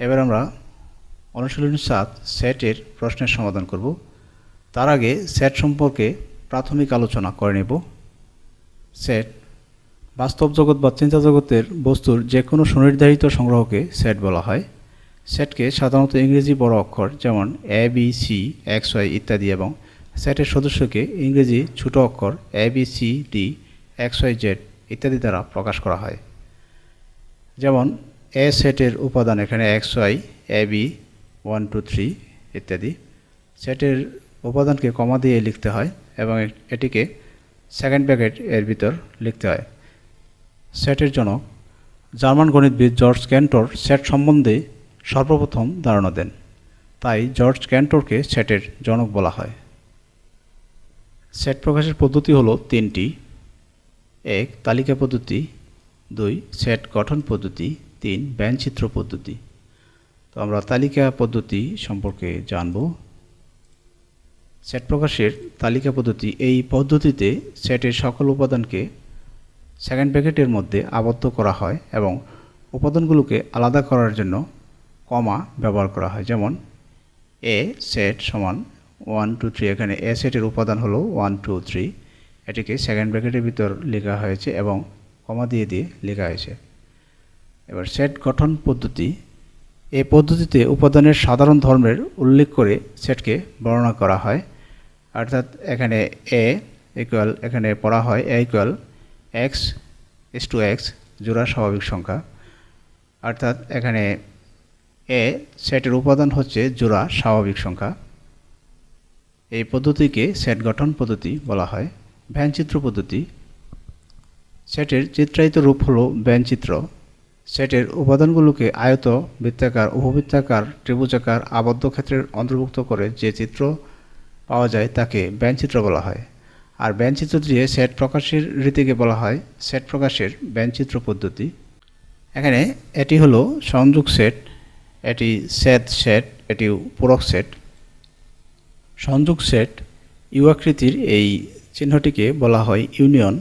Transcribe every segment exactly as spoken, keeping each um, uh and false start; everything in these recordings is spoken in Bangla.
এবার আমরা অনুশীলনী সাত সেটের প্রশ্নের সমাধান করব। তার আগে সেট সম্পর্কে প্রাথমিক আলোচনা করে নেব। সেট বাস্তব জগৎ বা চিন্তা জগতের বস্তুর যে কোনো সুনির্ধারিত সংগ্রহকে সেট বলা হয়। সেটকে সাধারণত ইংরেজি বড় অক্ষর যেমন A B C X Y ইত্যাদি এবং সেটের সদস্যকে ইংরেজি ছোট অক্ষর A B C D X Y Z ইত্যাদি দ্বারা প্রকাশ করা হয়। যেমন এ সেটের উপাদান এখানে X Y A B one two three ইত্যাদি। সেটের উপাদানকে কমা দিয়ে লিখতে হয় এবং এটিকে সেকেন্ড ব্র্যাকেট এর ভিতর লিখতে হয়। সেটের জনক জার্মান গণিতবিদ জর্জ ক্যান্টর সেট সম্বন্ধে সর্বপ্রথম ধারণা দেন, তাই জর্জ ক্যান্টরকে সেটের জনক বলা হয়। সেট প্রকাশের পদ্ধতি হলো তিনটি: এক তালিকা পদ্ধতি, দুই সেট গঠন পদ্ধতি, তিন ব্যঞ্চিত্র পদ্ধতি। তো আমরা তালিকা পদ্ধতি সম্পর্কে জানব। সেট প্রকাশের তালিকা পদ্ধতি এই পদ্ধতিতে সেটের সকল উপাদানকে সেকেন্ড ব্র্যাকেটের মধ্যে আবদ্ধ করা হয় এবং উপাদানগুলোকে আলাদা করার জন্য কমা ব্যবহার করা হয়। যেমন এ সেট সমান ওয়ান টু থ্রি, এখানে এ সেটের উপাদান হলো ওয়ান টু থ্রি, এটিকে সেকেন্ড ব্র্যাকেটের ভিতর লেখা হয়েছে এবং কমা দিয়ে দিয়ে লেখা হয়েছে। এবার সেট গঠন পদ্ধতি, এই পদ্ধতিতে উপাদানের সাধারণ ধর্মের উল্লেখ করে সেটকে বর্ণনা করা হয়। অর্থাৎ এখানে এ ইকুয়াল, এখানে পড়া হয় A equal X is two X জোড়া স্বাভাবিক সংখ্যা। অর্থাৎ এখানে এ সেটের উপাদান হচ্ছে জোড়া স্বাভাবিক সংখ্যা। এই পদ্ধতিকে সেট গঠন পদ্ধতি বলা হয়। ব্যঞ্চিত্র পদ্ধতি, সেটের চিত্রায়িত রূপ হলো ব্যঞ্চিত্র। সেটের উপাদানগুলোকে আয়ত, বৃত্তাকার, উপবৃত্তাকার, ত্রিভুজাকার, আবদ্ধ ক্ষেত্রের অন্তর্ভুক্ত করে যে চিত্র পাওয়া যায় তাকে ব্যঞ্চিত্র বলা হয়। আর ব্যঞ্চিত্র দিয়ে সেট প্রকাশের রীতিকে বলা হয় সেট প্রকাশের ব্যঞ্চিত্র পদ্ধতি। এখানে এটি হলো সংযোগ সেট, এটি সেট সেট, এটি পূরক সেট। সংযোগ সেট ইউ আকৃতির এই চিহ্নটিকে বলা হয় ইউনিয়ন।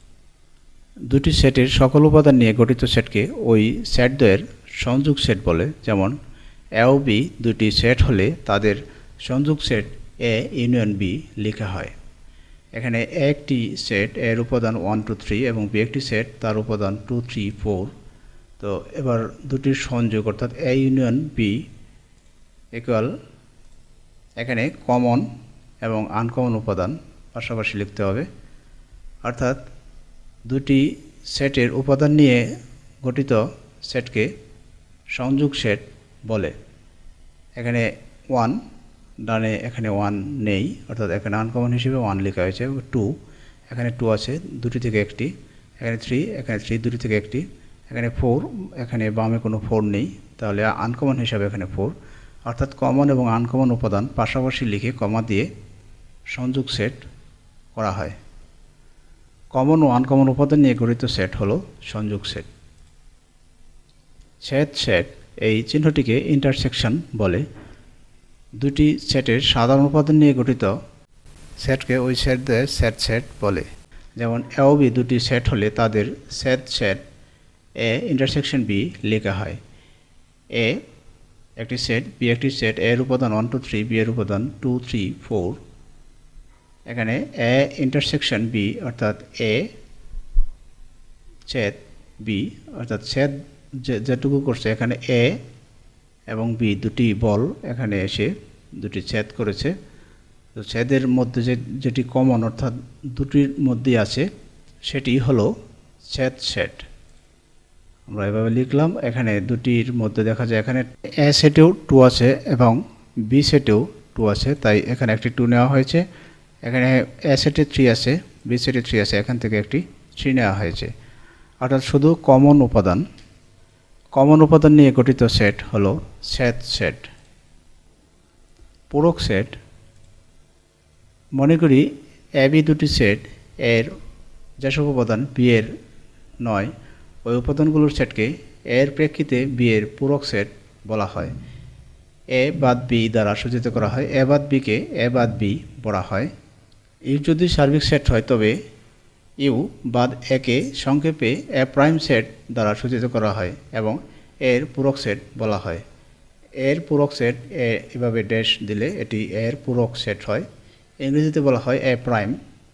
দুটি সেটের সকল উপাদান নিয়ে গঠিত সেটকে ওই সেটদ্বয়ের সংযোগ সেট বলে। যেমন এ ও বি দুটি সেট হলে তাদের সংযোগ সেট এ ইউনিয়ন বি লেখা হয়। এখানে একটি সেট এর উপাদান ওয়ান টু থ্রি এবং বি একটি সেট তার উপাদান টু থ্রি ফোর। তো এবার দুটির সংযোগ অর্থাৎ এ ইউনিয়ন বি ইকুয়াল, এখানে কমন এবং আনকমন উপাদান পাশাপাশি লিখতে হবে। অর্থাৎ দুটি সেটের উপাদান নিয়ে গঠিত সেটকে সংযোগ সেট বলে। এখানে ওয়ান ডানে, এখানে ওয়ান নেই, অর্থাৎ এখানে আনকমন হিসেবে ওয়ান লেখা হয়েছে। টু, এখানে টু আছে দুটি থেকে একটি, এখানে থ্রি, এখানে থ্রি দুটি থেকে একটি, এখানে ফোর, এখানে বামে কোনো ফোর নেই, তাহলে আনকমন হিসাবে এখানে ফোর। অর্থাৎ কমন এবং আনকমন উপাদান পাশাপাশি লিখে কমা দিয়ে সংযোগ সেট করা হয়। কমন ও আনকমন উপাদান নিয়ে গঠিত সেট হলো সংযোগ সেট। সেট সেট এই চিহ্নটিকে ইন্টারসেকশন বলে। দুটি সেটের সাধারণ উপাদান নিয়ে গঠিত সেটকে ওই সেটদের সেট সেট বলে। যেমন এ ও বি দুটি সেট হলে তাদের set set A intersection B লেখা হয়। এ একটি সেট, বি একটি সেট, এর উপাদান ওয়ান টু থ্রি, বি এর উপাদান টু থ্রি ফোর। এখানে এ ইন্টারসেকশন বি অর্থাৎ এ ছেদ বি, অর্থাৎ ছেদ যেটুকু করছে এখানে এ এবং বি দুটি বল এখানে এসে দুটি ছেদ করেছে। তো ছেদের মধ্যে যে যেটি কমন অর্থাৎ দুটির মধ্যেই আছে সেটি হলো ছেদ সেট। আমরা এভাবে লিখলাম। এখানে দুটির মধ্যে দেখা যায় এখানে এ সেটেও টু আছে এবং বি সেটেও টু আছে, তাই এখানে একটি টু নেওয়া হয়েছে। এখানে এ সেটে থ্রি আছে, বি সেটে থ্রি আছে, এখান থেকে একটি থ্রি নেওয়া হয়েছে। অর্থাৎ শুধু কমন উপাদান কমন উপাদান নিয়ে গঠিত সেট হলো সেট সেট। পূরক সেট, মনে করি এ বি দুটি সেট, এর যেসব উপাদান বি এর নয় ওই উপাদানগুলোর সেটকে এর প্রেক্ষিতে বি এর পূরক সেট বলা হয়। এ বাদ বি দ্বারা সূচিত করা হয়। এ বাদ বিকে এ বাদ বি বলা হয়। ইউ যদি সার্বিক সেট হয় তবে ইউ বাদ একে সংক্ষেপে এ প্রাইম সেট দ্বারা সূচিত করা হয় এবং এর পূরক সেট বলা হয়। এর পূরক সেট এভাবে ড্যাশ দিলে এটি এর পূরক সেট হয়। ইংরেজিতে বলা হয় এ প্রাইম।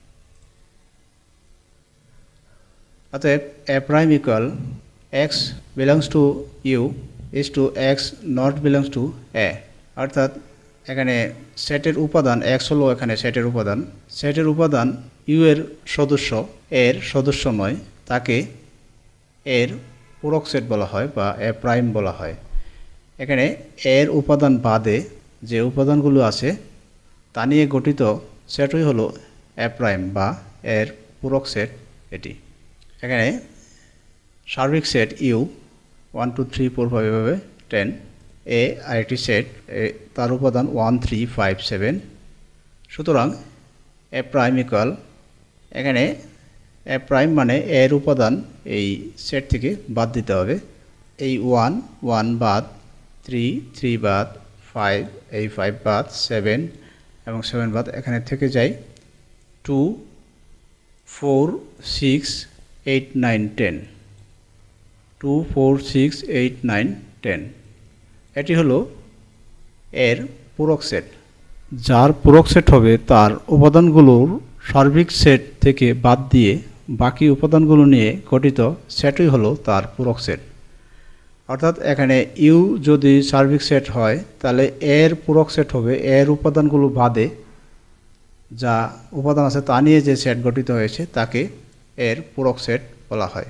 অতএব A prime equal X belongs to U is to X not belongs to A. অর্থাৎ এখানে সেটের উপাদান এক্স হলো এখানে সেটের উপাদান, সেটের উপাদান ইউ এর সদস্য এর সদস্য নয়, তাকে এর পূরক সেট বলা হয় বা এ প্রাইম বলা হয়। এখানে এর উপাদান বাদে যে উপাদানগুলো আছে তা নিয়ে গঠিত সেটই হলো এ প্রাইম বা এর পূরক সেট এটি। এখানে সার্বিক set U one two three four five এভাবে টেন, এ আরেকটি সেট তার উপাদান ওয়ান থ্রি ফাইভ সেভেন। সুতরাং এ প্রাইম ইকুয়াল এখানে এ প্রাইম মানে এর উপাদান এই সেট থেকে বাদ দিতে হবে। এই ওয়ান ওয়ান বাদ, থ্রি থ্রি বাদ, ফাইভ এই ফাইভ বাদ, সেভেন এবং সেভেন বাদ, এখানে থেকে যায় two four six eight nine ten, two four six eight nine ten. এটি হলো এর পূরক সেট। যার পূরক সেট হবে তার উপাদানগুলোর সার্বিক সেট থেকে বাদ দিয়ে বাকি উপাদানগুলো নিয়ে গঠিত সেটই হলো তার পূরক সেট। অর্থাৎ এখানে ইউ যদি সার্বিক সেট হয় তাহলে এর পূরক সেট হবে এর উপাদানগুলো বাদে যা উপাদান আছে তা নিয়ে যে সেট গঠিত হয়েছে তাকে এর পূরক সেট বলা হয়।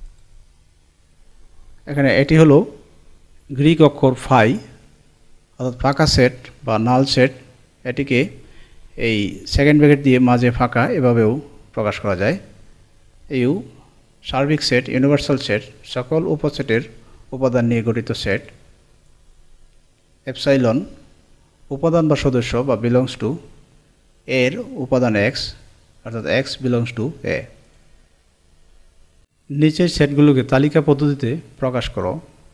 এখানে এটি হলো গ্রিক অক্ষর ফাই অর্থাৎ ফাঁকা সেট বা নাল সেট। এটিকে এই সেকেন্ড ব্র্যাকেট দিয়ে মাঝে ফাঁকা এভাবেও প্রকাশ করা যায়। ইউ সার্বিক সেট, ইউনিভার্সাল সেট, সকল উপসেটের উপাদান নিয়ে গঠিত সেট। এপসাইলন উপাদান বা সদস্য বা বিলংস টু এর উপাদান এক্স অর্থাৎ এক্স বিলংস টু এ। নিচের সেটগুলোকে তালিকা পদ্ধতিতে প্রকাশ করো।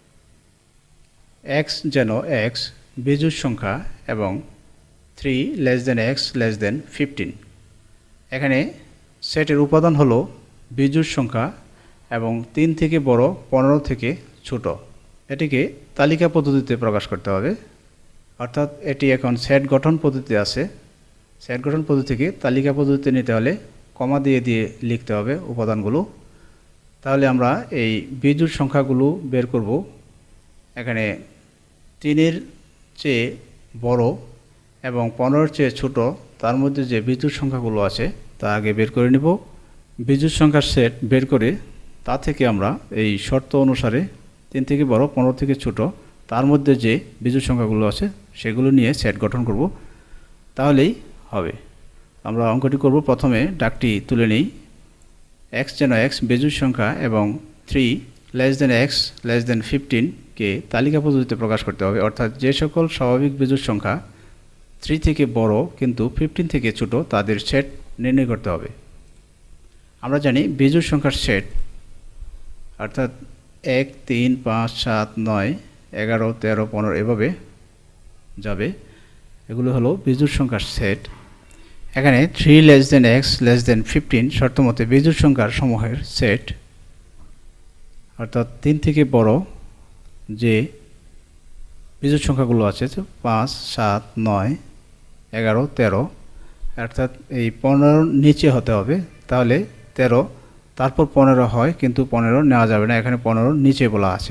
এক্স যেন এক্স বিজোড় সংখ্যা এবং three less than X less than fifteen. এখানে সেটের উপাদান হলো বিজোড় সংখ্যা এবং তিন থেকে বড়, পনেরো থেকে ছোট। এটিকে তালিকা পদ্ধতিতে প্রকাশ করতে হবে। অর্থাৎ এটি এখন সেট গঠন পদ্ধতি আছে, সেট গঠন পদ্ধতি থেকে তালিকা পদ্ধতিতে নিতে হলে কমা দিয়ে দিয়ে লিখতে হবে উপাদানগুলো। তাহলে আমরা এই বিজোড় সংখ্যাগুলো বের করব। এখানে তিনের চেয়ে বড় এবং পনেরোর চেয়ে ছোট তার মধ্যে যে বিজোড় সংখ্যাগুলো আছে তা আগে বের করে নেব। বিজোড় সংখ্যার সেট বের করে তা থেকে আমরা এই শর্ত অনুসারে তিন থেকে বড়, পনেরো থেকে ছোট তার মধ্যে যে বিজোড় সংখ্যাগুলো আছে সেগুলো নিয়ে সেট গঠন করব, তাহলেই হবে। আমরা অঙ্কটি করব। প্রথমে ডাকটি তুলে নিই। এক্স যেন এক্স বিজোড় সংখ্যা এবং three less than X less than ফিফটিনকে তালিকা পদ্ধতিতে প্রকাশ করতে হবে। অর্থাৎ যে সকল স্বাভাবিক বিজোড় সংখ্যা থ্রি থেকে বড় কিন্তু ফিফটিন থেকে ছোট তাদের সেট নির্ণয় করতে হবে। আমরা জানি বিজোড় সংখ্যার সেট অর্থাৎ এক, তিন, পাঁচ, সাত, নয়, এগারো, তেরো, পনেরো এভাবে যাবে। এগুলো হলো বিজোড় সংখ্যার সেট। এখানে three less than X less than fifteen শর্তমতে বিজোড় সংখ্যার সমূহের সেট। অর্থাৎ তিন থেকে বড় যে বিজোড় সংখ্যাগুলো আছে পাঁচ, সাত, নয়, এগারো, তেরো, অর্থাৎ এই পনেরোর নিচে হতে হবে। তাহলে তেরো তারপর পনেরো হয়, কিন্তু পনেরো নেওয়া যাবে না, এখানে পনেরোর নিচে বলা আছে।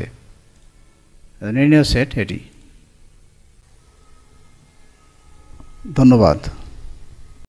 নির্ণয় সেট এটি। ধন্যবাদ।